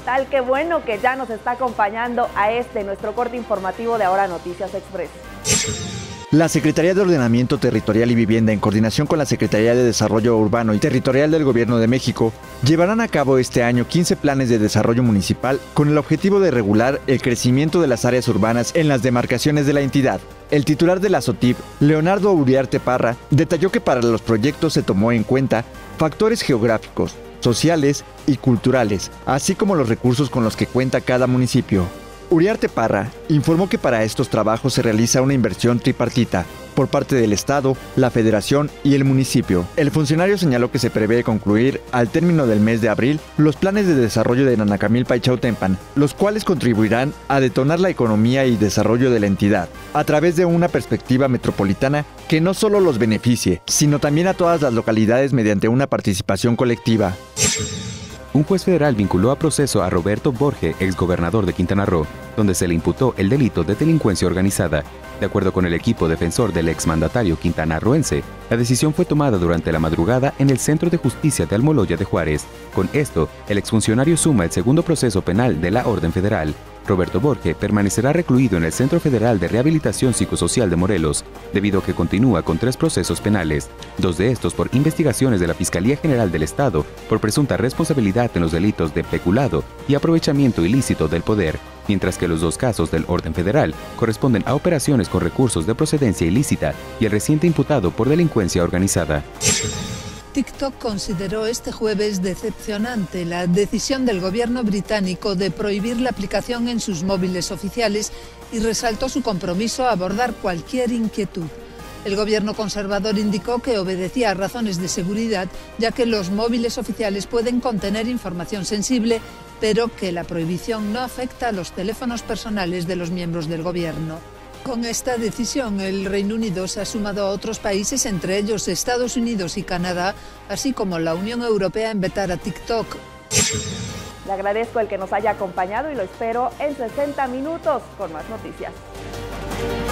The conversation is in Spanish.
tal? Qué bueno que ya nos está acompañando a nuestro corte informativo de Ahora Noticias Express. La Secretaría de Ordenamiento Territorial y Vivienda, en coordinación con la Secretaría de Desarrollo Urbano y Territorial del Gobierno de México, llevarán a cabo este año 15 planes de desarrollo municipal con el objetivo de regular el crecimiento de las áreas urbanas en las demarcaciones de la entidad. El titular de la SOTIP, Leonardo Uriarte Parra, detalló que para los proyectos se tomó en cuenta factores geográficos, sociales y culturales, así como los recursos con los que cuenta cada municipio. Uriarte Parra informó que para estos trabajos se realiza una inversión tripartita por parte del Estado, la Federación y el municipio. El funcionario señaló que se prevé concluir al término del mes de abril los planes de desarrollo de Nanacamilpa y Chautempan, los cuales contribuirán a detonar la economía y desarrollo de la entidad, a través de una perspectiva metropolitana que no solo los beneficie, sino también a todas las localidades mediante una participación colectiva. Un juez federal vinculó a proceso a Roberto Borge, exgobernador de Quintana Roo, donde se le imputó el delito de delincuencia organizada. De acuerdo con el equipo defensor del exmandatario quintanarroense, la decisión fue tomada durante la madrugada en el Centro de Justicia de Almoloya de Juárez. Con esto, el exfuncionario suma el segundo proceso penal de la Orden Federal. Roberto Borge permanecerá recluido en el Centro Federal de Rehabilitación Psicosocial de Morelos, debido a que continúa con 3 procesos penales, 2 de estos por investigaciones de la Fiscalía General del Estado por presunta responsabilidad en los delitos de peculado y aprovechamiento ilícito del poder, mientras que los 2 casos del orden federal corresponden a operaciones con recursos de procedencia ilícita y el reciente imputado por delincuencia organizada. TikTok consideró este jueves decepcionante la decisión del gobierno británico de prohibir la aplicación en sus móviles oficiales y resaltó su compromiso a abordar cualquier inquietud. El gobierno conservador indicó que obedecía a razones de seguridad, ya que los móviles oficiales pueden contener información sensible, pero que la prohibición no afecta a los teléfonos personales de los miembros del gobierno. Con esta decisión, el Reino Unido se ha sumado a otros países, entre ellos Estados Unidos y Canadá, así como la Unión Europea, en vetar a TikTok. Le agradezco el que nos haya acompañado y lo espero en 60 minutos con más noticias.